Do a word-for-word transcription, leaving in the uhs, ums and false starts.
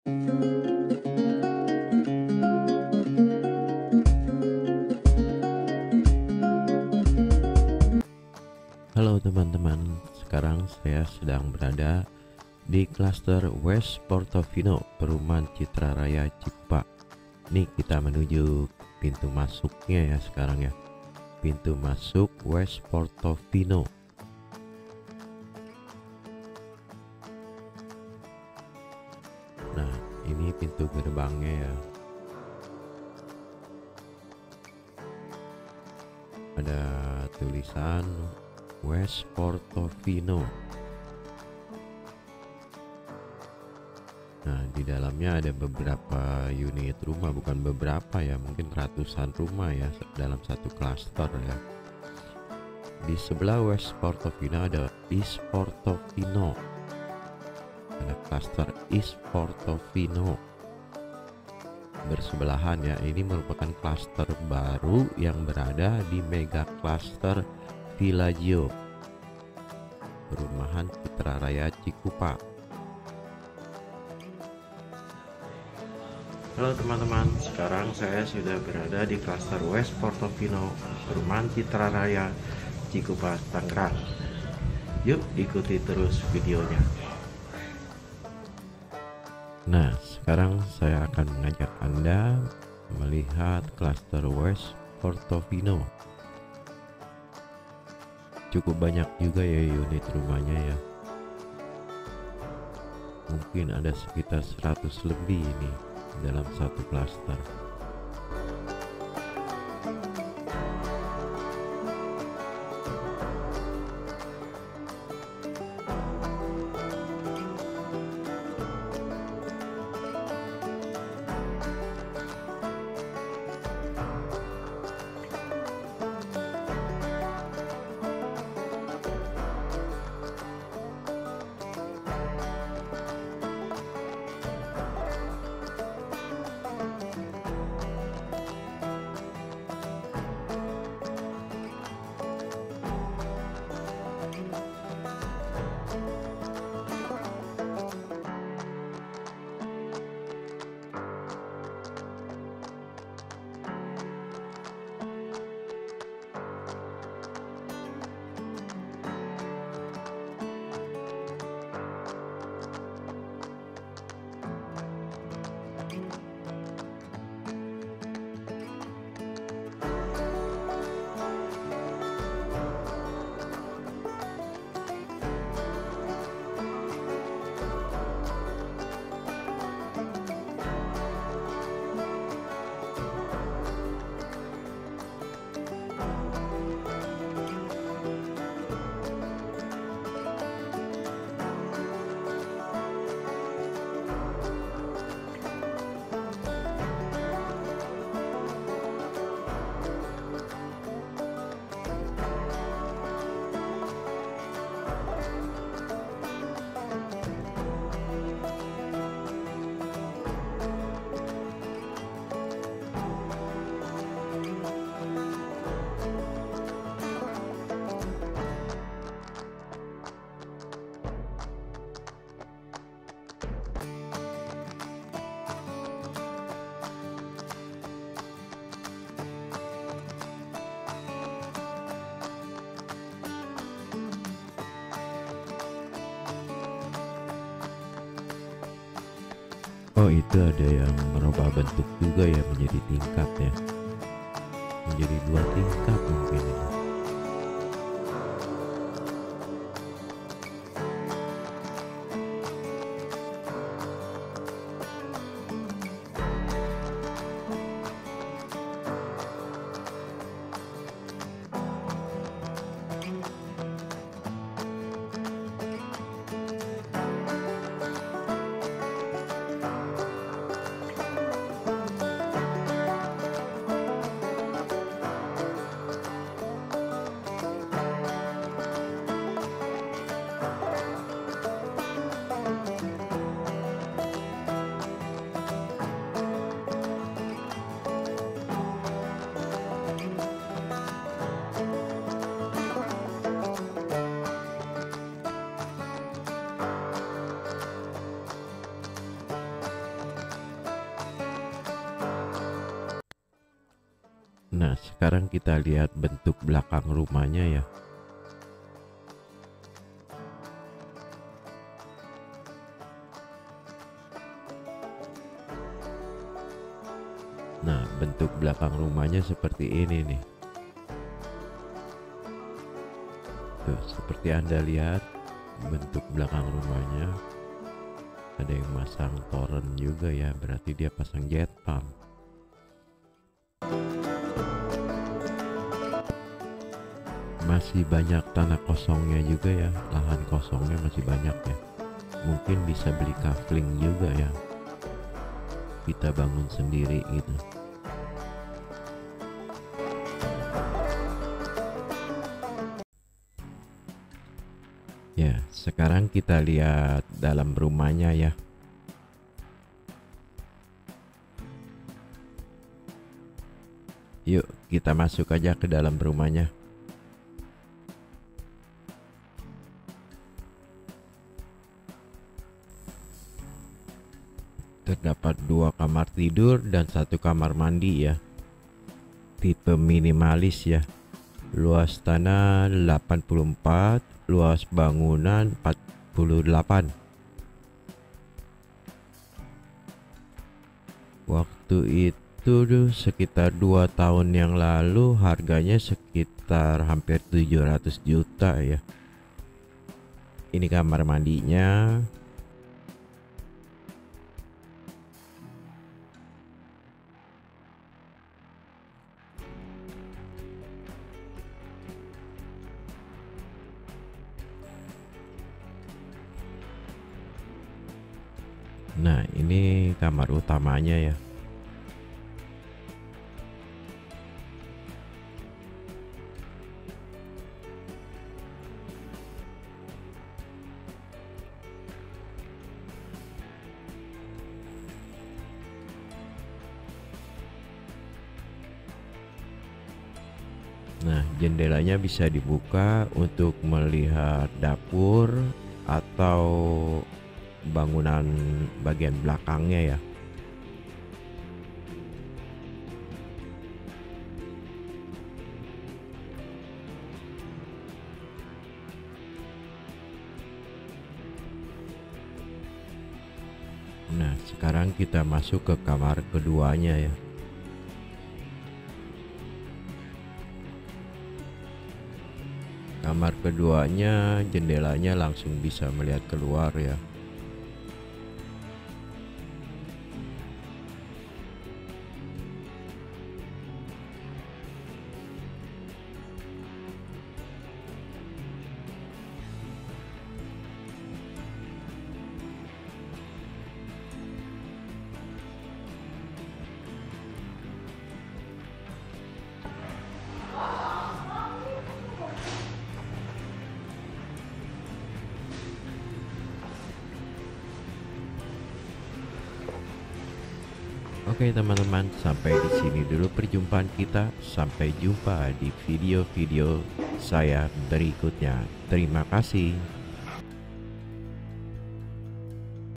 Halo teman-teman, sekarang saya sedang berada di klaster West Portofino, Perumahan Citra Raya Cikupa. Nih kita menuju pintu masuknya ya sekarang ya. Pintu masuk West Portofino. Nah, ini pintu gerbangnya ya. Ada tulisan West Portofino. Nah, di dalamnya ada beberapa unit rumah, bukan beberapa ya, mungkin ratusan rumah ya dalam satu klaster ya. Di sebelah West Portofino ada East Portofino. Ada klaster East Portofino bersebelahan ya. Ini merupakan klaster baru yang berada di mega klaster Villaggio, Perumahan Citra Raya Cikupa. Halo teman-teman, sekarang saya sudah berada di klaster West Portofino, Perumahan Citra Raya Cikupa, Tangerang. Yuk ikuti terus videonya. Nah, sekarang saya akan mengajak Anda melihat klaster West Portofino. Cukup banyak juga ya unit rumahnya ya. Mungkin ada sekitar seratus lebih ini dalam satu klaster. Oh, itu ada yang merubah bentuk juga ya menjadi tingkat ya. Menjadi dua tingkat mungkin ini. Nah, sekarang kita lihat bentuk belakang rumahnya ya. Nah, bentuk belakang rumahnya seperti ini nih. Tuh, seperti Anda lihat bentuk belakang rumahnya. Ada yang masang toren juga ya, berarti dia pasang jet pump. Masih banyak tanah kosongnya juga ya, lahan kosongnya masih banyak ya. Mungkin bisa beli kafling juga ya, kita bangun sendiri gitu. Ya, sekarang kita lihat dalam rumahnya ya. Yuk, kita masuk aja ke dalam rumahnya. Terdapat dua kamar tidur dan satu kamar mandi ya. Tipe minimalis ya. Luas tanah delapan puluh empat, luas bangunan empat puluh delapan. Waktu itu tuh sekitar dua tahun yang lalu harganya sekitar hampir tujuh ratus juta ya. Ini kamar mandinya. Nah, ini kamar utamanya ya. Nah, jendelanya bisa dibuka untuk melihat dapur atau bangunan bagian belakangnya ya. Nah, sekarang kita masuk ke kamar keduanya ya. Kamar keduanya jendelanya langsung bisa melihat keluar ya. Oke teman-teman, sampai di sini dulu perjumpaan kita. Sampai jumpa di video-video saya berikutnya. Terima kasih.